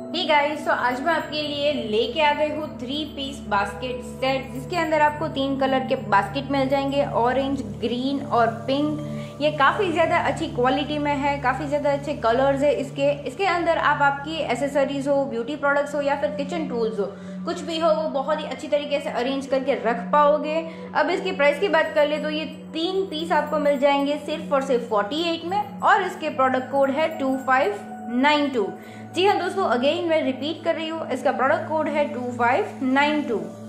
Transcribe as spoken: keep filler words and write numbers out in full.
Hey guys, तो आज मैं आपके लिए लेके आ गई हूँ थ्री पीस बास्केट सेट, जिसके अंदर आपको तीन कलर के बास्केट मिल जाएंगे, ऑरेंज, ग्रीन और पिंक। ये काफ़ी ज़्यादा अच्छी क्वालिटी में है, काफ़ी ज़्यादा अच्छे कलर्स है इसके इसके अंदर आप आपकी एसेसरीज हो, ब्यूटी प्रोडक्ट्स हो या फिर किचन टूल्स हो, कुछ भी हो, वो बहुत ही अच्छी तरीके से अरेंज करके रख पाओगे। अब इसकी प्राइस की बात कर ले तो ये तीन पीस आपको मिल जाएंगे सिर्फ और सिर्फ फोर्टी एट में, और इसके प्रोडक्ट कोड है टू फाइव नाइन टू। जी हाँ दोस्तों, अगेन मैं रिपीट कर रही हूँ, इसका प्रोडक्ट कोड है टू फाइव नाइन टू।